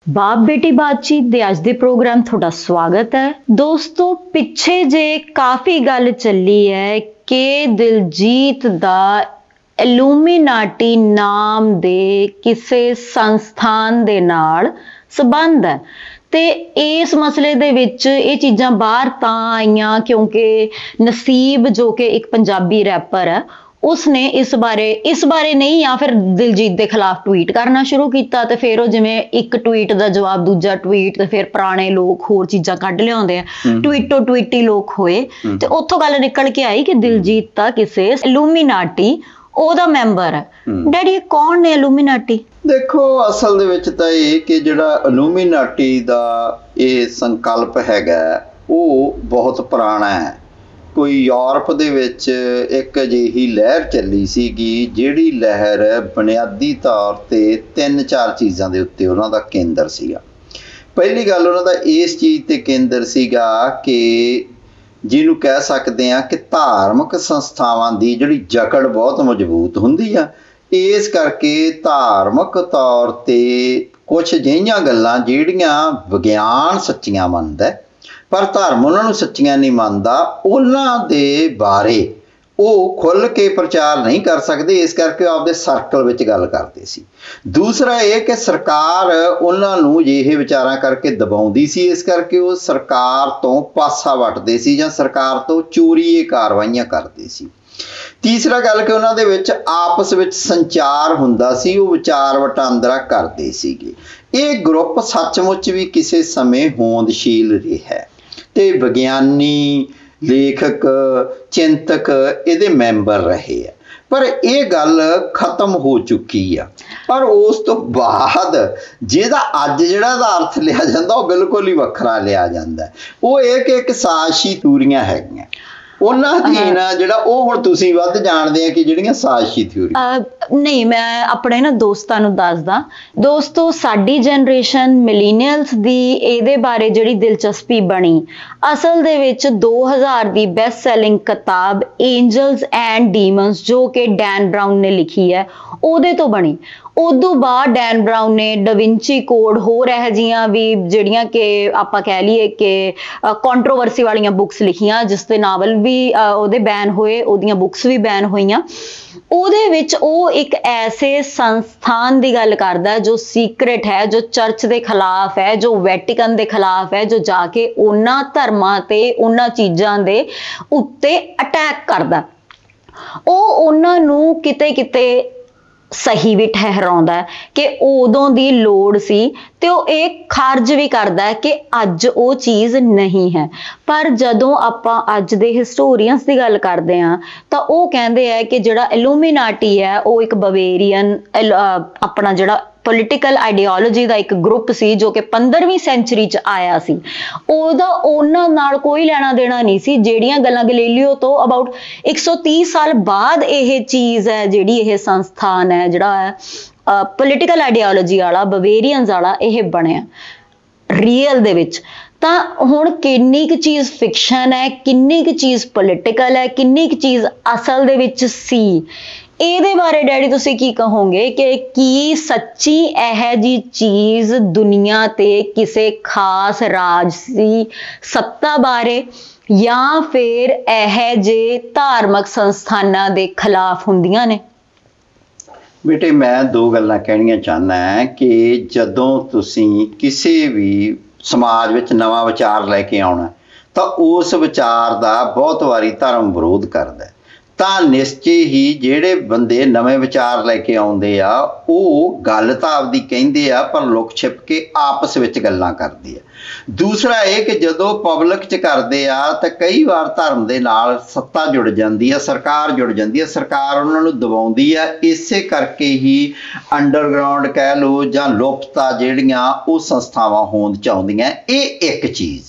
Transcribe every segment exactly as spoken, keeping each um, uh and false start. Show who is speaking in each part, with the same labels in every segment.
Speaker 1: बाप बेटी बातचीत दे अज दे प्रोग्राम थोड़ा स्वागत है। दोस्तों पिछे जे काफ़ी गल चली है कि दिलजीत दा इल्यूमिनाटी नाम दे किसे संस्थान दे नाल संबंध है ते इस मसले दे विच ये चीज़ां बाहर तां आईयां क्योंकि नसीब जो कि एक पंजाबी रैपर है उसने इस बारे इस बारे नहीं या फिर दिलजीत के खिलाफ ट्वीट करना शुरू किया तो फिर वो जिवें एक ट्वीट का जवाब दूजा ट्वीट तो फिर पुराने लोग होर चीज़ां कढ लियाउंदे आ ट्वीटो ट्वीटी लोग होए तो उत्थों गल निकल के आई कि दिलजीत तां किसे इल्यूमिनाटी ओदा मैंबर है। डैडी कौन ने इल्यूमिनाटी?
Speaker 2: देखो असल दे विच तां इह कि जिहड़ा इल्यूमिनाटी दा इह संकल्प हैगा वो बहुत पुराना है। कोई यूरोप दे विच एक अजिही लहर चली सीगी जिहड़ी लहर बुनियादी तौर ते तीन चार चीज़ां दे उत्ते उन्हां दा केंद्र सीगा। पहली गल उन्हां दा इस चीज़ ते केंद्र सीगा कि जिहनूं कह सकदे आ कि धार्मिक संस्थावां दी जिहड़ी जकड़ बहुत मजबूत हुंदी आ, इस करके धार्मिक तौर ते कुछ अजिहियां गल्लां जिहड़ियां विग्यान सच्चियां मनदा पर धर्म उन्होंने सच्चियां नहीं मानता, उन्हां दे बारे वो खुल के प्रचार नहीं कर सकते, इस करके आपदे सर्कल विच गल करते सी। दूसरा ये कि सरकार उन्होंने अजिहे विचारां करके दबाउंदी सी, इस करके वो सरकार तो पासा वटदे सी जां सरकार तो चोरी कार्रवाइयां करते सी। तीसरा गल कि उन्हां दे विच आपस विच संचार हुंदा सी, वो विचार वटांदरा करते सीगे। ये ग्रुप सचमुच भी किसी समय होंदशील रहा ते विग्यानी लेखक चिंतक इहदे मैंबर रहे हैं, पर यह गल खत्म हो चुकी है। पर उस तो बाद जिहदा अज जिहड़ा दा अर्थ लिया जाता वो बिल्कुल ही वखरा लिया जाता है। वो एक एक साजिशी थ्योरियां हैगियां उन्हां दी ना जिहड़ा वो हुण तुसीं वध जाणदे आ कि जिहड़ियां साजिशी थ्योरी
Speaker 1: नहीं मैं अपने ना दोस्तां नूं दसदा। दोस्तों साडी जनरेशन मिलीनियल्स दी इहदे बारे जिहड़ी दिलचस्पी बनी असल दे विच दो हज़ार दी बेस्ट सेलिंग किताब एंजल्स एंड डीमन्स जो कि डैन ब्राउन ने लिखी है उहदे तो बनी। उदों बाद डैन ब्राउन ने डविंची कोड होर इहो जिहियां भी जिहड़ियां कि आपां कह लईए कि कॉन्ट्रोवर्सी वालियां बुक्स लिखियां जिस दे नावल भी उहदे बैन होए, उहदियां बुक्स भी बैन होईयां। उहदे विच ओ एक ऐसे संस्थान की गल करदा है जो सीक्रेट है, जो चर्च के खिलाफ है, जो वैटिकन के खिलाफ है, जो जाके उन्हां धर्मां ते उन्हां चीज़ां दे उत्ते अटैक करदा। ओ उन्हां नूं किते किते सही भी ठहराउंदा है कि उदों दी लोड़ सी ते ओ एक खारज भी करदा है कि अज ओ चीज़ नहीं है। पर जदों आपां अज दे हिस्टोरीअन्स की गल करदे हां तां ओ कहंदे है कि जिहड़ा इल्यूमिनाटी है वो एक बवेरियन अपना जिहड़ा पोलिटिकल आइडियोलॉजी का एक ग्रुप सी जो कि पंद्रहवीं सेंचुरी च आया सी। ओदा उन्हां नाल कोई लेना देना नहीं सी। जिहड़ियां गल्लां गलीलियो तो अबाउट एक सौ तीस साल बाद यह चीज़ है जिहड़ी यह संस्थान है जिहड़ा है पोलिटिकल आइडियोलॉजी वाला बवेरियंस वाला यह बनिया रियल दे विच। तां हुण किन्नी क चीज़ फिक्शन है, किन्नी क चीज़ पोलिटिकल है, किन्नी क चीज़ असल दे विच सी, ਇਹਦੇ बारे डैडी तुसी की कहोगे कि की सच्ची यह जी चीज़ दुनिया ते किसे खास राजसी सत्ता बारे या फिर यह जे धार्मिक संस्थानां दे खिलाफ हुंदियां ने?
Speaker 2: बेटे मैं दो गल्लां कहणियां चाहना है कि जदों तुसी किसी भी समाज विच नवां विचार लैके आउणा तां उस विचार दा बहुत वारी धर्म विरोध करदा है। ਤਾਂ ਨਿਸ਼ਚੇ ਹੀ ਜਿਹੜੇ ਬੰਦੇ ਨਵੇਂ ਵਿਚਾਰ ਲੈ ਕੇ ਆਉਂਦੇ ਆ ਉਹ ਗੱਲ ਤਾਂ ਆਪਦੀ ਕਹਿੰਦੇ ਆ ਪਰ ਲੁਕ ਛਿਪ ਕੇ ਆਪਸ ਵਿੱਚ ਗੱਲਾਂ ਕਰਦੇ ਆ। ਦੂਸਰਾ ਇਹ ਕਿ ਜਦੋਂ ਪਬਲਿਕ 'ਚ ਕਰਦੇ ਆ ਤਾਂ ਕਈ ਵਾਰ ਧਰਮ ਦੇ ਨਾਲ ਸੱਤਾ ਜੁੜ ਜਾਂਦੀ ਆ, ਸਰਕਾਰ ਜੁੜ ਜਾਂਦੀ ਆ, ਸਰਕਾਰ ਉਹਨਾਂ ਨੂੰ ਦਬਾਉਂਦੀ ਆ। ਇਸੇ ਕਰਕੇ ਹੀ ਅੰਡਰਗਰਾਉਂਡ ਕਹਿ ਲਓ ਜਾਂ ਲੁਪਤਾ ਜਿਹੜੀਆਂ ਉਹ ਸੰਸਥਾਵਾਂ ਹੋਂਦ 'ਚ ਆਉਂਦੀਆਂ। ਇਹ ਇੱਕ ਚੀਜ਼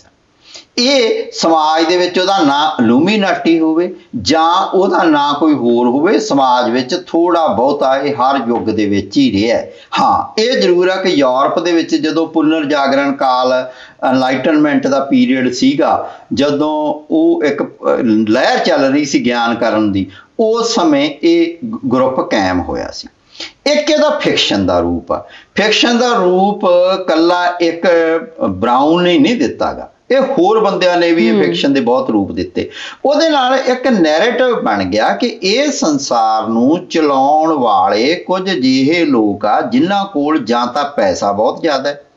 Speaker 2: ਇਹ समाज दे विच उहदा ना इल्यूमिनाटी होवे जां उहदा ना कोई होर होवे, समाज विच थोड़ा बहुता ये हर युग दे विच ही रहा है। हाँ ये जरूर है कि यूरोप दे विच जदों पुनर जागरण काल एनलाइटनमेंट दा पीरियड सीगा जदों वो एक लहर चल रही सी ज्ञान करन दी, उस समय ये ग्रुप कायम होया सी। ਇੱਕ ਇਹਦਾ ਫਿਕਸ਼ਨ ਦਾ ਰੂਪ ਆ। ਫਿਕਸ਼ਨ ਦਾ ਰੂਪ ਕੱਲਾ ਇੱਕ ਬਰਾਊਨ ਨੇ ਨਹੀਂ ਦਿੱਤਾਗਾ, ਇਹ ਹੋਰ ਬੰਦਿਆਂ ਨੇ ਵੀ ਇਹ ਫਿਕਸ਼ਨ ਦੇ ਬਹੁਤ ਰੂਪ ਦਿੱਤੇ। ਉਹਦੇ ਨਾਲ ਇੱਕ ਨੈਰੇਟਿਵ ਬਣ ਗਿਆ ਕਿ ਇਹ ਸੰਸਾਰ ਨੂੰ ਚਲਾਉਣ ਵਾਲੇ ਕੁਝ ਅਜਿਹੇ ਲੋਕ ਆ ਜਿਨ੍ਹਾਂ ਕੋਲ ਜਾਂ ਤਾਂ ਪੈਸਾ ਬਹੁਤ ਜ਼ਿਆਦਾ ਹੈ,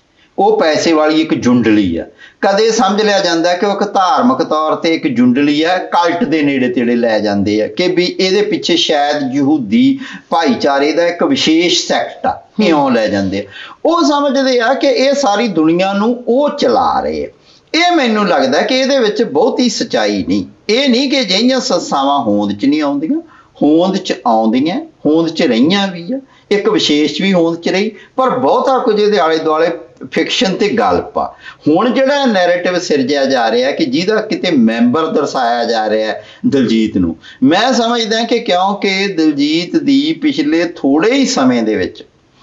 Speaker 2: ਉਹ ਪੈਸੇ ਵਾਲੀ ਇੱਕ ਜੁੰਡਲੀ ਆ। ਕਦੇ ਸਮਝ ਲਿਆ ਜਾਂਦਾ ਕਿ ਉਹ ਇੱਕ ਧਾਰਮਿਕ ਤੌਰ ਤੇ ਇੱਕ ਜੁੰਡਲੀ ਆ, ਕਲਟ ਦੇ ਨੇੜੇ ਤੇੜੇ ਲੈ ਜਾਂਦੇ ਆ ਕਿ ਵੀ ਇਹਦੇ ਪਿੱਛੇ ਸ਼ਾਇਦ ਯਹੂਦੀ ਭਾਈਚਾਰੇ ਦਾ ਇੱਕ ਵਿਸ਼ੇਸ਼ ਸੈਕਟ ਆ, ਇਉਂ ਲੈ ਜਾਂਦੇ ਆ। ਉਹ ਸਮਝਦੇ ਆ ਕਿ ਇਹ ਸਾਰੀ ਦੁਨੀਆ ਨੂੰ ਉਹ ਚਲਾ ਰਹੇ ਆ। ਇਹ ਮੈਨੂੰ ਲੱਗਦਾ ਕਿ ਇਹਦੇ ਵਿੱਚ ਬਹੁਤੀ ਸੱਚਾਈ ਨਹੀਂ। ਇਹ ਨਹੀਂ ਕਿ ਜਿਹੀਆਂ ਸੰਸਥਾਵਾਂ ਹੋਂਦ 'ਚ ਨਹੀਂ ਆਉਂਦੀਆਂ, ਹੋਂਦ 'ਚ ਆਉਂਦੀਆਂ, ਹੋਂਦ 'ਚ ਰਹੀਆਂ ਵੀ ਆ, ਇੱਕ ਵਿਸ਼ੇਸ਼ ਵੀ ਹੋਂਦ 'ਚ ਰਹੀ, ਪਰ ਬਹੁਤਾ ਕੁਝ ਇਹਦੇ ਆਲੇ ਦੁਆਲੇ ਫਿਕਸ਼ਨ ਤੇ ਗਲਪ ਆ। ਹੁਣ ਜਿਹੜਾ ਨੈਰੇਟਿਵ ਸਿਰਜਿਆ ਜਾ ਰਿਹਾ ਕਿ ਜਿਹਦਾ ਕਿਤੇ ਮੈਂਬਰ ਦਰਸਾਇਆ ਜਾ ਰਿਹਾ ਦਿਲਜੀਤ ਨੂੰ, ਮੈਂ ਸਮਝਦਾ ਕਿ ਕਿਉਂਕਿ ਦਿਲਜੀਤ ਦੀ ਪਿਛਲੇ ਥੋੜੇ ਹੀ ਸਮੇਂ ਦੇ ਵਿੱਚ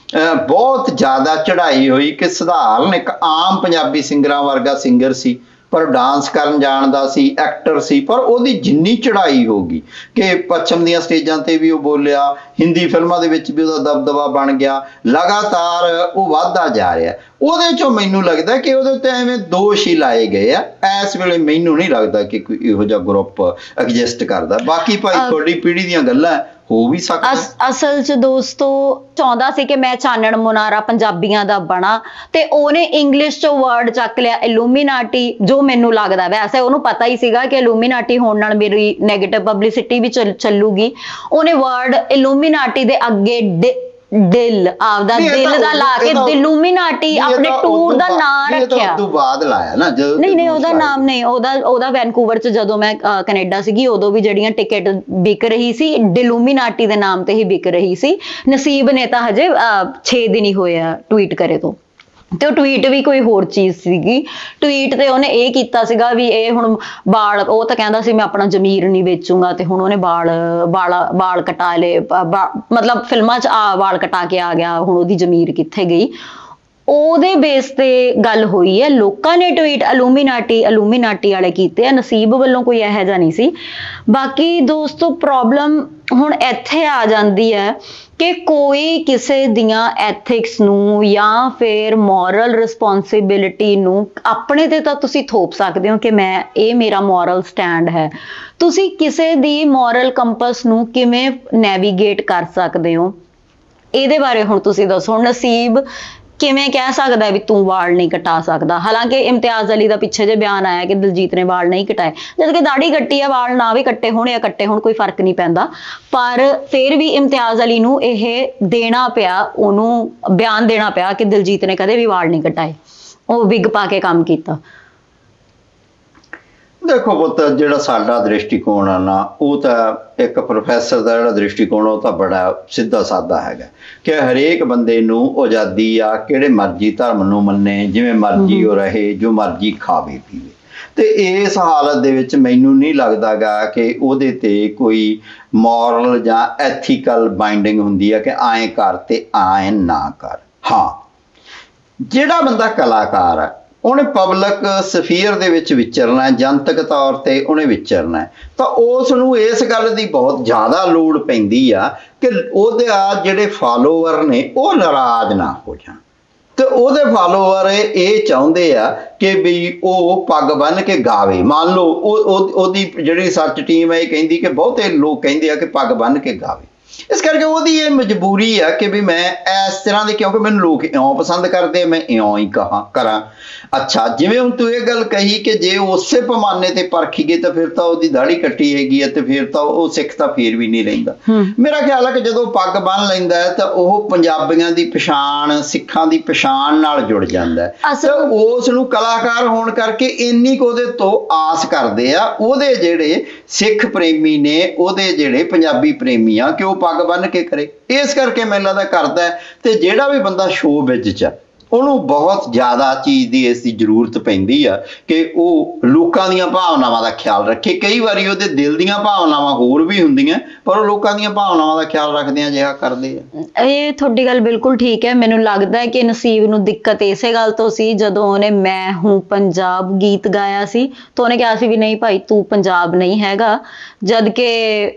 Speaker 2: ਬਹੁਤ ਜ਼ਿਆਦਾ ਚੜ੍ਹਾਈ ਹੋਈ ਕਿ ਸਧਾਰਨ ਇੱਕ ਆਮ ਪੰਜਾਬੀ ਸਿੰਗਰਾਂ ਵਰਗਾ ਸਿੰਗਰ ਸੀ, ਪਰ ਡਾਂਸ ਕਰਨ ਜਾਣਦਾ ਸੀ, ਐਕਟਰ ਸੀ, ਪਰ ਉਹਦੀ ਜਿੰਨੀ ਚੜ੍ਹਾਈ ਹੋ ਗਈ ਕਿ ਪੱਛਮ ਦੀਆਂ ਸਟੇਜਾਂ ਤੇ ਵੀ ਉਹ ਬੋਲਿਆ, ਹਿੰਦੀ ਫਿਲਮਾਂ ਦੇ ਵਿੱਚ ਵੀ ਉਹਦਾ ਦਬਦਬਾ ਬਣ ਗਿਆ, ਲਗਾਤਾਰ ਉਹ ਵੱਧਦਾ ਜਾ ਰਿਹਾ। ਉਹਦੇ ਚੋਂ ਮੈਨੂੰ ਲੱਗਦਾ ਕਿ ਉਹਦੇ ਉੱਤੇ ਐਵੇਂ ਦੋਸ਼ ਹੀ ਲਾਏ ਗਏ ਆ। ਇਸ ਵੇਲੇ ਮੈਨੂੰ ਨਹੀਂ ਲੱਗਦਾ ਕਿ ਕੋਈ ਇਹੋ ਜਿਹਾ ਗਰੁੱਪ ਐਗਜ਼ਿਸਟ ਕਰਦਾ। ਬਾਕੀ ਭਾਈ ਤੁਹਾਡੀ ਪੀੜ੍ਹੀ ਦੀਆਂ ਗੱਲਾਂ ਹੋ ਵੀ ਸਕਦਾ।
Speaker 1: ਅਸਲ 'ਚ ਦੋਸਤੋ ਚਾਹੁੰਦਾ ਸੀ ਕਿ ਮੈਂ ਚਾਨਣ ਮੁਨਾਰਾ ਪੰਜਾਬੀਆਂ ਦਾ ਬਣਾ, ਤੇ ਉਹਨੇ ਇੰਗਲਿਸ਼ 'ਚੋਂ ਵਰਡ ਚੱਕ ਲਿਆ ਇਲੂਮੀਨਾਟੀ, ਜੋ ਮੈਨੂੰ ਲੱਗਦਾ ਵੈਸੇ ਉਹਨੂੰ ਪਤਾ ਹੀ ਸੀਗਾ ਕਿ ਇਲੂਮੀਨਾਟੀ ਹੋਣ ਨਾਲ ਮੇਰੀ ਨੈਗੇਟਿਵ ਪਬਲਿਸਿਟੀ ਵੀ ਚੱਲੂਗੀ। ਉਹਨੇ ਵਰਡ ਇਲੂਮੀਨਾਟੀ ਦੇ ਅੱਗੇ ਦਿਲ ਆਪਦਾ ਦਿਲ ਦਾ ਲਾ ਕੇ ਇਲੂਮੀਨਾਟੀ ਆਪਣੇ ਟੂਰ ਦਾ ਨਾਮ ਰੱਖਿਆ।
Speaker 2: ਤੋਂ ਬਾਅਦ ਲਾਇਆ ਨਾ ਜਦੋਂ
Speaker 1: ਨਹੀਂ ਨਹੀਂ ਉਹਦਾ ਨਾਮ ਨਹੀਂ, ਉਹਦਾ ਉਹਦਾ ਵੈਨਕੂਵਰ 'ਚ ਜਦੋਂ ਮੈਂ ਕੈਨੇਡਾ ਸੀਗੀ ਉਦੋਂ ਵੀ ਜਿਹੜੀਆਂ ਟਿਕਟ ਵਿਕ ਰਹੀ ਸੀ ਇਲੂਮੀਨਾਟੀ ਦੇ ਨਾਮ ਤੇ ਹੀ ਵਿਕ ਰਹੀ ਸੀ। ਨਸੀਬ ਨੇ ਤਾਂ ਹਜੇ ਛੇ ਦਿਨ ਹੀ ਹੋਏ ਆ ਟਵੀਟ ਕਰੇ ਤੋਂ, ਤੇ ਉਹ ਟਵੀਟ ਵੀ ਕੋਈ ਹੋਰ ਚੀਜ਼ ਸੀਗੀ। ਟਵੀਟ ਤੇ ਉਹਨੇ ਇਹ ਕੀਤਾ ਸੀਗਾ ਵੀ ਇਹ ਹੁਣ ਬਾਲ, ਉਹ ਤਾਂ ਕਹਿੰਦਾ ਸੀ ਮੈਂ ਆਪਣਾ ਜ਼ਮੀਰ ਨਹੀਂ ਵੇਚੂੰਗਾ, ਤੇ ਹੁਣ ਉਹਨੇ ਬਾਲ ਬਾਲਾ ਬਾਲ ਕਟਾ ਲਏ, ਮਤਲਬ ਫਿਲਮਾਂ 'ਚ ਆ ਬਾਲ ਕਟਾ ਕੇ ਆ ਗਿਆ, ਹੁਣ ਉਹਦੀ ਜ਼ਮੀਰ ਕਿੱਥੇ ਗਈ। ਉਹਦੇ ਬੇਸ ਤੇ ਗੱਲ ਹੋਈ ਹੈ। ਲੋਕਾਂ ਨੇ ਟਵੀਟ ਇਲੂਮੀਨਾਟੀ ਇਲੂਮੀਨਾਟੀ ਵਾਲੇ ਕੀਤੇ ਆ, ਨਸੀਬ ਵੱਲੋਂ ਕੋਈ ਇਹੋ ਜਿਹਾ ਨਹੀਂ ਸੀ। ਬਾਕੀ ਦੋਸਤੋ ਪ੍ਰੋਬਲਮ ਹੁਣ ਇੱਥੇ ਆ ਜਾਂਦੀ ਹੈ ਕਿ ਕੋਈ ਕਿਸੇ ਦੀਆਂ ਐਥਿਕਸ ਨੂੰ ਜਾਂ ਫਿਰ ਮੋਰਲ ਰਿਸਪੌਂਸਿਬਿਲਿਟੀ ਨੂੰ ਆਪਣੇ ਤੇ ਤਾਂ ਤੁਸੀਂ ਥੋਪ ਸਕਦੇ ਹੋ ਕਿ ਮੈਂ ਇਹ ਮੇਰਾ ਮੋਰਲ ਸਟੈਂਡ ਹੈ। ਤੁਸੀਂ ਕਿਸੇ ਦੀ ਮੋਰਲ ਕੰਪਸ ਨੂੰ ਕਿਵੇਂ ਨੈਵੀਗੇਟ ਕਰ ਸਕਦੇ ਹੋ, ਇਹਦੇ ਬਾਰੇ ਹੁਣ ਤੁਸੀਂ ਦੱਸੋ। ਹੁਣ ਨਸੀਬ ਕਿਵੇਂ ਕਹਿ ਸਕਦਾ ਵੀ ਤੂੰ ਵਾਲ ਨਹੀਂ ਕਟਾ ਸਕਦਾ, ਹਾਲਾਂਕਿ ਇਮਤਿਆਜ਼ ਅਲੀ ਦਾ ਪਿੱਛੇ ਜੇ ਬਿਆਨ ਆਇਆ ਕਿ ਦਿਲਜੀਤ ਨੇ ਵਾਲ ਨਹੀਂ ਕਟਾਏ, ਜਦ ਕਿ ਦਾੜੀ ਕੱਟੀ ਆ, ਵਾਲ ਨਾ ਵੀ ਕੱਟੇ ਹੋਣ ਜਾਂ ਕੱਟੇ ਹੋਣ ਕੋਈ ਫਰਕ ਨਹੀਂ ਪੈਂਦਾ। ਪਰ ਫਿਰ ਵੀ ਇਮਤਿਆਜ਼ ਅਲੀ ਨੂੰ ਇਹ ਦੇਣਾ ਪਿਆ, ਉਹਨੂੰ ਬਿਆਨ ਦੇਣਾ ਪਿਆ ਕਿ ਦਿਲਜੀਤ ਨੇ ਕਦੇ ਵੀ ਵਾਲ ਨਹੀਂ ਕਟਾਏ, ਉਹ ਵਿਗ ਪਾ ਕੇ ਕੰਮ ਕੀਤਾ।
Speaker 2: ਦੇਖੋ ਪੁੱਤ, ਜਿਹੜਾ ਸਾਡਾ ਦ੍ਰਿਸ਼ਟੀਕੋਣ ਆ ਨਾ, ਉਹ ਤਾਂ ਇੱਕ ਪ੍ਰੋਫੈਸਰ ਦਾ ਜਿਹੜਾ ਦ੍ਰਿਸ਼ਟੀਕੋਣ ਉਹ ਤਾਂ ਬੜਾ ਸਿੱਧਾ ਸਾਦਾ ਹੈਗਾ ਕਿ ਹਰੇਕ ਬੰਦੇ ਨੂੰ ਆਜ਼ਾਦੀ ਆ, ਕਿਹੜੇ ਮਰਜ਼ੀ ਧਰਮ ਨੂੰ ਮੰਨੇ, ਜਿਵੇਂ ਮਰਜ਼ੀ ਉਹ ਰਹੇ, ਜੋ ਮਰਜ਼ੀ ਖਾਵੇ ਪੀਵੇ। ਤੇ ਇਸ ਹਾਲਤ ਦੇ ਵਿੱਚ ਮੈਨੂੰ ਨਹੀਂ ਲੱਗਦਾ ਗਾ ਕਿ ਉਹਦੇ ਤੇ ਕੋਈ ਮੋਰਲ ਜਾਂ ਐਥੀਕਲ ਬਾਈਂਡਿੰਗ ਹੁੰਦੀ ਹੈ ਕਿ ਐਂ ਕਰ ਤੇ ਐਂ ਨਾ ਕਰ। ਹਾਂ, ਜਿਹੜਾ ਬੰਦਾ ਕਲਾਕਾਰ ਹੈ ਉਹਨੇ ਪਬਲਿਕ ਸਫੀਅਰ ਦੇ ਵਿੱਚ ਵਿਚਰਨਾ, ਜਨਤਕ ਤੌਰ ਤੇ ਉਹਨੇ ਵਿਚਰਨਾ, ਤਾਂ ਉਸ ਨੂੰ ਇਸ ਗੱਲ ਦੀ ਬਹੁਤ ਜ਼ਿਆਦਾ ਲੋੜ ਪੈਂਦੀ ਆ ਕਿ ਉਹਦੇ ਆ ਜਿਹੜੇ ਫਾਲੋਵਰ ਨੇ ਉਹ ਨਾਰਾਜ਼ ਨਾ ਹੋ ਜਾਣ। ਤੇ ਉਹਦੇ ਫਾਲੋਵਰ ਇਹ ਚਾਹੁੰਦੇ ਆ ਕਿ ਵੀ ਉਹ ਪੱਗ ਬੰਨ੍ਹ ਕੇ ਗਾਵੇ। ਮੰਨ ਲਓ ਉਹ ਉਹਦੀ ਜਿਹੜੀ ਰਿਸਰਚ ਟੀਮ ਹੈ ਇਹ ਕਹਿੰਦੀ ਕਿ ਬਹੁਤੇ ਲੋਕ ਕਹਿੰਦੇ ਆ ਕਿ ਪੱਗ ਬੰਨ੍ਹ ਕੇ ਗਾਵੇ। ਇਸ ਕਰਕੇ ਉਹਦੀ ਇਹ ਮਜਬੂਰੀ ਆ ਕਿ ਵੀ ਮੈਂ ਇਸ ਤਰ੍ਹਾਂ ਦੇ, ਕਿਉਂਕਿ ਮੈਨੂੰ ਲੋਕ ਇਉਂ ਪਸੰਦ ਕਰਦੇ, ਮੈਂ ਇਉਂ ਹੀ ਕਹਾਂ ਕਰਾਂ। ਅੱਛਾ, ਜਿਵੇਂ ਹੁਣ ਤੂੰ ਇਹ ਗੱਲ ਕਹੀ ਕਿ ਜੇ ਉਸੇ ਪੈਮਾਨੇ ਤੇ ਪਰਖੀਏ ਤਾਂ ਫਿਰ ਤਾਂ ਉਹਦੀ ਦਾੜੀ ਕੱਟੀ ਹੈਗੀ ਹੈ ਤੇ ਫਿਰ ਤਾਂ ਉਹ ਸਿੱਖ ਤਾਂ ਫੇਰ ਵੀ ਨਹੀਂ ਰਹਿੰਦਾ। ਮੇਰਾ ਖਿਆਲ ਹੈ ਕਿ ਜਦੋਂ ਪੱਗ ਬੰਨ੍ਹ ਲੈਂਦਾ ਹੈ ਤਾਂ ਉਹ ਪੰਜਾਬੀਆਂ ਦੀ ਪਛਾਣ, ਸਿੱਖਾਂ ਦੀ ਪਛਾਣ ਨਾਲ ਜੁੜ ਜਾਂਦਾ ਹੈ ਤੇ ਉਸ ਨੂੰ ਕਲਾਕਾਰ ਹੋਣ ਕਰਕੇ ਇੰਨੀ ਕੁ ਉਹਦੇ ਤੋਂ ਆਸ ਕਰਦੇ ਆ ਉਹਦੇ ਜਿਹੜੇ ਸਿੱਖ ਪ੍ਰੇਮੀ ਨੇ, ਉਹਦੇ ਜਿਹੜੇ ਪੰਜਾਬੀ ਪ੍ਰੇਮੀ ਆ, ਕਿ ਉਹ ਪੱਗ ਬੰਨ੍ਹ ਕੇ ਕਰੇ। ਇਸ ਕਰਕੇ ਮੈਨੂੰ ਲੱਗਦਾ ਕਰਦਾ। ਤੇ ਜਿਹੜਾ ਵੀ ਬੰਦਾ ਸ਼ੋਅ ਵਿੱਚ ਚ ਉਹਨੂੰ ਬਹੁਤ ਜ਼ਿਆਦਾ ਚੀਜ਼ ਦੀ ਇਸ ਦੀ ਜ਼ਰੂਰਤ ਪੈਂਦੀ ਆ ਕਿ ਉਹ ਲੋਕਾਂ ਦੀਆਂ ਭਾਵਨਾਵਾਂ ਦਾ ਖਿਆਲ ਰੱਖੇ। ਕਈ ਵਾਰੀ ਉਹਦੇ ਦਿਲ ਦੀਆਂ ਭਾਵਨਾਵਾਂ ਹੋਰ ਵੀ ਹੁੰਦੀਆਂ, ਪਰ ਉਹ ਲੋਕਾਂ ਦੀਆਂ ਭਾਵਨਾਵਾਂ ਦਾ ਖਿਆਲ ਰੱਖਦੇ ਆ, ਅਜਿਹਾ ਕਰਦੇ ਆ।
Speaker 1: ਇਹ ਤੁਹਾਡੀ ਗੱਲ ਬਿਲਕੁਲ ਠੀਕ ਹੈ। ਮੈਨੂੰ ਲੱਗਦਾ ਹੈ ਕਿ ਨਸੀਬ ਨੂੰ ਦਿੱਕਤ ਇਸੇ ਗੱਲ ਤੋਂ ਸੀ, ਜਦੋਂ ਉਹਨੇ ਮੈਂ ਹੂੰ ਪੰਜਾਬ ਗੀਤ ਗਾਇਆ ਸੀ ਤਾਂ ਉਹਨੇ ਕਿਹਾ ਸੀ ਵੀ ਨਹੀਂ ਭਾਈ ਤੂੰ ਪੰਜਾਬ ਨਹੀਂ ਹੈਗਾ, ਜਦ ਕਿ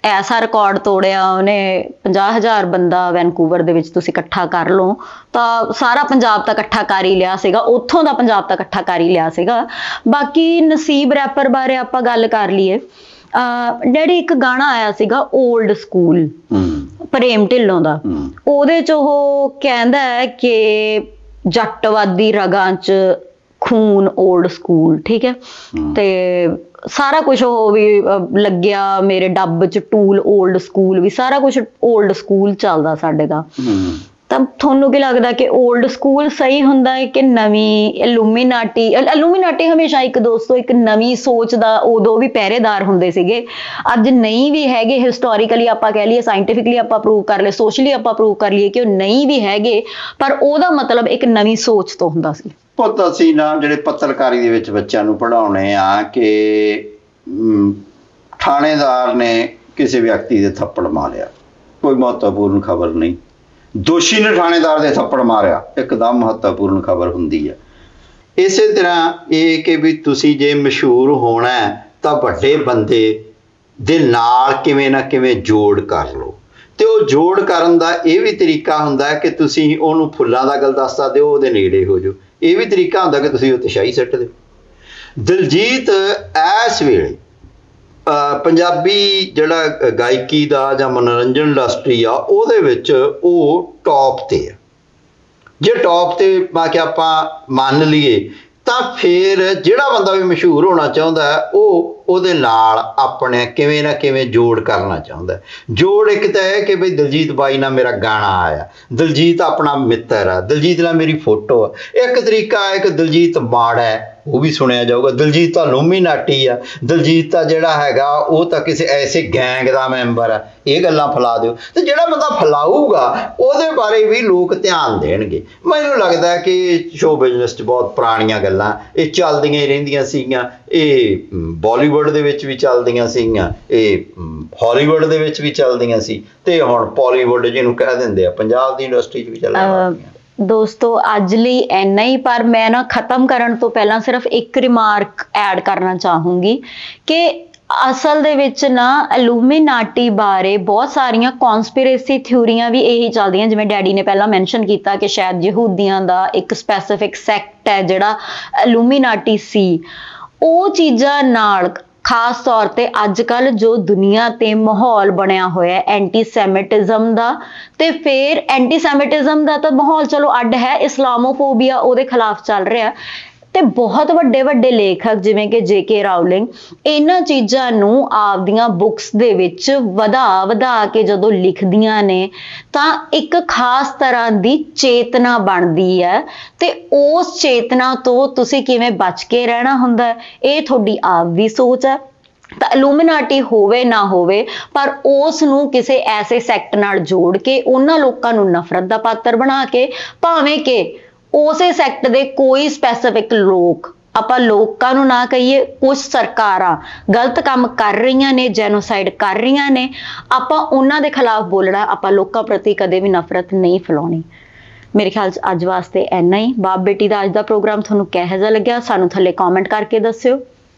Speaker 1: ਐਸਾ ਰਿਕਾਰਡ ਤੋੜਿਆ ਉਹਨੇ, ਪੰਜਾਹ ਹਜ਼ਾਰ ਬੰਦਾ ਵੈਨਕੂਵਰ ਦੇ ਵਿੱਚ ਤੁਸੀਂ ਇਕੱਠਾ ਕਰ ਲਓ ਤਾਂ ਸਾਰਾ ਪੰਜਾਬ ਤਾਂ ਇਕੱਠਾ ਕਰ ਹੀ ਲਿਆ ਸੀਗਾ, ਉੱਥੋਂ ਦਾ ਪੰਜਾਬ ਤਾਂ ਇਕੱਠਾ ਕਰ ਹੀ ਲਿਆ ਸੀਗਾ। ਬਾਕੀ ਨਸੀਬ ਰੈਪਰ ਬਾਰੇ ਆਪਾਂ ਗੱਲ ਕਰ ਲਈਏ, ਡੈਡੀ ਇੱਕ ਗਾਣਾ ਆਇਆ ਸੀਗਾ ਓਲਡ ਸਕੂਲ ਪ੍ਰੇਮ ਢਿੱਲੋਂ ਦਾ, ਉਹਦੇ ਚ ਉਹ ਕਹਿੰਦਾ ਹੈ ਕਿ ਜੱਟਵਾਦੀ ਰਗਾਂ ਚ ਖੂਨ ਓਲਡ ਸਕੂਲ, ਠੀਕ ਹੈ, ਤੇ ਸਾਰਾ ਕੁਝ ਉਹ ਵੀ ਲੱਗਿਆ ਮੇਰੇ ਡੱਬ ਚ ਟੂਲ ਓਲਡ ਸਕੂਲ, ਵੀ ਸਾਰਾ ਕੁਝ ਓਲਡ ਸਕੂਲ ਚੱਲਦਾ ਸਾਡੇ ਦਾ। ਤਾਂ ਤੁਹਾਨੂੰ ਕੀ ਲੱਗਦਾ ਕਿ ਓਲਡ ਸਕੂਲ ਸਹੀ ਹੁੰਦਾ ਹੈ ਕਿ ਨਵੀਂ ਇਲੂਮੀਨਾਟੀ? ਇਲੂਮੀਨਾਟੀ ਹਮੇਸ਼ਾ ਇੱਕ ਦੋਸਤੋ ਇੱਕ ਨਵੀਂ ਸੋਚ ਦਾ ਉਦੋਂ ਵੀ ਪਹਿਰੇਦਾਰ ਹੁੰਦੇ ਸੀਗੇ, ਅੱਜ ਨਹੀਂ ਵੀ ਹੈਗੇ। ਹਿਸਟੋਰੀਕਲੀ ਆਪਾਂ ਕਹਿ ਲਈਏ, ਸਾਇੰਟੀਫਿਕਲੀ ਆਪਾਂ ਪ੍ਰੂਵ ਕਰ ਲਈਏ, ਸੋਸ਼ਲੀ ਆਪਾਂ ਪ੍ਰੂਵ ਕਰ ਲਈਏ ਕਿ ਉਹ ਨਹੀਂ ਵੀ ਹੈਗੇ, ਪਰ ਉਹਦਾ ਮਤਲਬ ਇੱਕ ਨਵੀਂ ਸੋਚ ਤੋਂ ਹੁੰਦਾ ਸੀ।
Speaker 2: ਪੁੱਤ ਅਸੀਂ ਨਾ ਜਿਹੜੇ ਪੱਤਰਕਾਰੀ ਦੇ ਵਿੱਚ ਬੱਚਿਆਂ ਨੂੰ ਪੜ੍ਹਾਉਣੇ ਆ ਕਿ ਥਾਣੇਦਾਰ ਨੇ ਕਿਸੇ ਵਿਅਕਤੀ ਦੇ ਥੱਪੜ ਮਾਰਿਆ, ਕੋਈ ਮਹੱਤਵਪੂਰਨ ਖਬਰ ਨਹੀਂ, ਦੋਸ਼ੀ ਨੇ ਥਾਣੇਦਾਰ ਦੇ ਥੱਪੜ ਮਾਰਿਆ, ਇੱਕਦਮ ਮਹੱਤਵਪੂਰਨ ਖਬਰ ਹੁੰਦੀ ਹੈ। ਇਸੇ ਤਰ੍ਹਾਂ ਇਹ ਕਿ ਵੀ ਤੁਸੀਂ ਜੇ ਮਸ਼ਹੂਰ ਹੋਣਾ ਤਾਂ ਵੱਡੇ ਬੰਦੇ ਦੇ ਨਾਲ ਕਿਵੇਂ ਨਾ ਕਿਵੇਂ ਜੋੜ ਕਰ ਲਓ, ਤੇ ਉਹ ਜੋੜ ਕਰਨ ਦਾ ਇਹ ਵੀ ਤਰੀਕਾ ਹੁੰਦਾ ਹੈ ਕਿ ਤੁਸੀਂ ਉਹਨੂੰ ਫੁੱਲਾਂ ਦਾ ਗੁਲਦਸਤਾ ਦਿਓ, ਉਹਦੇ ਨੇੜੇ ਹੋ ਜਾਓ। ਇਹ ਵੀ ਤਰੀਕਾ ਹੁੰਦਾ ਕਿ ਤੁਸੀਂ ਉੱਤੇ ਸ਼ਾਹੀ ਸੱਟ ਦਿਓ। ਦਿਲਜੀਤ ਇਸ ਵੇਲੇ ਪੰਜਾਬੀ ਜਿਹੜਾ ਗਾਇਕੀ ਦਾ ਜਾਂ ਮਨੋਰੰਜਨ ਇੰਡਸਟਰੀ ਆ ਉਹਦੇ ਵਿੱਚ ਉਹ ਟੌਪ 'ਤੇ ਆ। ਜੇ ਟੌਪ 'ਤੇ ਪਾ ਕੇ ਆਪਾਂ ਮੰਨ ਲਈਏ ਤਾਂ ਫਿਰ ਜਿਹੜਾ ਬੰਦਾ ਵੀ ਮਸ਼ਹੂਰ ਹੋਣਾ ਚਾਹੁੰਦਾ ਉਹ ਉਹਦੇ ਨਾਲ ਆਪਣੇ ਕਿਵੇਂ ਨਾ ਕਿਵੇਂ ਜੋੜ ਕਰਨਾ ਚਾਹੁੰਦਾ। ਜੋੜ ਇੱਕ ਤਾਂ ਇਹ ਕਿ ਬਈ ਦਿਲਜੀਤ ਬਾਈ ਨਾਲ ਮੇਰਾ ਗਾਣਾ ਆਇਆ, ਦਿਲਜੀਤ ਆਪਣਾ ਮਿੱਤਰ ਆ, ਦਿਲਜੀਤ ਨਾਲ ਮੇਰੀ ਫੋਟੋ ਆ। ਇੱਕ ਤਰੀਕਾ ਹੈ ਕਿ ਦਿਲਜੀਤ ਮਾੜਾ ਹੈ ਉਹ ਵੀ ਸੁਣਿਆ ਜਾਊਗਾ, ਦਿਲਜੀਤ ਤਾਂ ਇਲੂਮੀਨਾਟੀ ਆ, ਦਿਲਜੀਤ ਤਾਂ ਜਿਹੜਾ ਹੈਗਾ ਉਹ ਤਾਂ ਕਿਸੇ ਐਸੇ ਗੈਂਗ ਦਾ ਮੈਂਬਰ ਆ, ਇਹ ਗੱਲਾਂ ਫੈਲਾ ਦਿਓ। ਤੇ ਜਿਹੜਾ ਬੰਦਾ ਫੈਲਾਊਗਾ ਉਹਦੇ ਬਾਰੇ ਵੀ ਲੋਕ ਧਿਆਨ ਦੇਣਗੇ। ਮੈਨੂੰ ਲੱਗਦਾ ਕਿ ਸ਼ੋਅ ਬਿਜ਼ਨਸ 'ਚ ਬਹੁਤ ਪੁਰਾਣੀਆਂ ਗੱਲਾਂ ਇਹ ਚੱਲਦੀਆਂ ਹੀ ਰਹਿੰਦੀਆਂ ਸੀਗੀਆਂ, ਇਹ ਬਾਲੀਵੁੱਡ ਦੇ ਵਿੱਚ ਵੀ ਚੱਲਦੀਆਂ ਸੀਗੀਆਂ, ਇਹ ਹਾਲੀਵੁੱਡ ਦੇ ਵਿੱਚ ਵੀ ਚੱਲਦੀਆਂ ਸੀ, ਤੇ ਹੁਣ ਪੋਲੀਵੁੱਡ ਜਿਹਨੂੰ ਕਹਿ ਦਿੰਦੇ ਆ ਪੰਜਾਬ ਦੀ ਇੰਡਸਟਰੀ 'ਚ ਵੀ ਚੱਲਣ ਲੱਗ ਪਈਆਂ।
Speaker 1: ਦੋਸਤੋ ਅੱਜ ਲਈ ਇੰਨਾ ਹੀ, ਪਰ ਮੈਂ ਨਾ ਖਤਮ ਕਰਨ ਤੋਂ ਪਹਿਲਾਂ ਸਿਰਫ ਇੱਕ ਰਿਮਾਰਕ ਐਡ ਕਰਨਾ ਚਾਹੂੰਗੀ ਕਿ ਅਸਲ ਦੇ ਵਿੱਚ ਨਾ ਇਲੂਮੀਨਾਟੀ ਬਾਰੇ ਬਹੁਤ ਸਾਰੀਆਂ ਕੌਨਸਪੀਰੇਸੀ ਥਿਊਰੀਆਂ ਵੀ ਇਹੀ ਚੱਲਦੀਆਂ, ਜਿਵੇਂ ਡੈਡੀ ਨੇ ਪਹਿਲਾਂ ਮੈਂਸ਼ਨ ਕੀਤਾ ਕਿ ਸ਼ਾਇਦ ਯਹੂਦੀਆਂ ਦਾ ਇੱਕ ਸਪੈਸੀਫਿਕ ਸੈਕਟ ਹੈ ਜਿਹੜਾ ਇਲੂਮੀਨਾਟੀ ਸੀ। ਉਹ ਚੀਜ਼ਾਂ ਨਾਲ ਖਾਸ ਤੌਰ ਤੇ ਅੱਜ ਕੱਲ ਜੋ ਦੁਨੀਆ ਤੇ ਮਾਹੌਲ ਬਣਿਆ ਹੋਇਆ ਐਂਟੀ ਸੈਮਿਟਿਜ਼ਮ ਦਾ, ਤੇ ਫਿਰ ਐਂਟੀ ਸੈਮਿਟਿਜ਼ਮ ਦਾ ਤਾਂ ਮਾਹੌਲ ਚਲੋ ਅੱਡ ਹੈ, ਇਸਲਾਮੋਫੋਬੀਆ ਉਹਦੇ ਖਿਲਾਫ ਚੱਲ ਰਿਹਾ, ਤੇ ਬਹੁਤ ਵੱਡੇ ਵੱਡੇ ਲੇਖਕ ਜਿਵੇਂ ਕਿ ਜੇ ਕੇ ਰਾਉਲਿੰਗ ਇਹਨਾਂ ਚੀਜ਼ਾਂ ਨੂੰ ਆਪਦੀਆਂ ਬੁੱਕਸ ਦੇ ਵਿੱਚ ਵਧਾ ਵਧਾ ਕੇ ਜਦੋਂ ਲਿਖਦੀਆਂ ਨੇ ਤਾਂ ਇੱਕ ਖਾਸ ਤਰ੍ਹਾਂ ਦੀ ਚੇਤਨਾ ਬਣਦੀ ਹੈ, ਤੇ ਉਸ ਚੇਤਨਾ ਤੋਂ ਤੁਸੀਂ ਕਿਵੇਂ ਬਚ ਕੇ ਰਹਿਣਾ ਹੁੰਦਾ ਇਹ ਤੁਹਾਡੀ ਆਪ ਦੀ ਸੋਚ ਹੈ। ਤਾਂ ਇਲੂਮੀਨਾਟੀ ਹੋਵੇ ਨਾ ਹੋਵੇ, ਪਰ ਉਸ ਨੂੰ ਕਿਸੇ ਐਸੇ ਸੈਕਟ ਨਾਲ ਜੋੜ ਕੇ ਉਹਨਾਂ ਲੋਕਾਂ ਨੂੰ ਨਫ਼ਰਤ ਦਾ ਪਾਤਰ ਬਣਾ ਕੇ, ਭਾਵੇਂ ਕਿ ਉਸੇ ਸੈਕਟ ਦੇ ਕੋਈ ਸਪੈਸੀਫਿਕ ਲੋਕ, ਆਪਾਂ ਲੋਕਾਂ ਨੂੰ ਨਾ ਕਹੀਏ, ਕੁਝ ਸਰਕਾਰਾਂ ਗਲਤ ਕੰਮ ਕਰ ਰਹੀਆਂ ਨੇ, ਜੈਨੋਸਾਈਡ ਕਰ ਰਹੀਆਂ ਨੇ, ਆਪਾਂ ਉਹਨਾਂ ਦੇ ਖਿਲਾਫ ਬੋਲਣਾ, ਆਪਾਂ ਲੋਕਾਂ ਪ੍ਰਤੀ ਕਦੇ ਵੀ ਨਫ਼ਰਤ ਨਹੀਂ ਫੈਲਾਉਣੀ। ਮੇਰੇ ਖਿਆਲ 'ਚ ਅੱਜ ਵਾਸਤੇ ਇੰਨਾ ਹੀ। ਬਾਪ ਬੇਟੀ ਦਾ ਅੱਜ ਦਾ ਪ੍ਰੋਗਰਾਮ ਤੁਹਾਨੂੰ ਕਿਹੋ ਜਿਹਾ ਲੱਗਿਆ ਸਾਨੂੰ ਥੱਲੇ ਕਮੈਂਟ ਕਰਕੇ ਦੱਸਿਓ।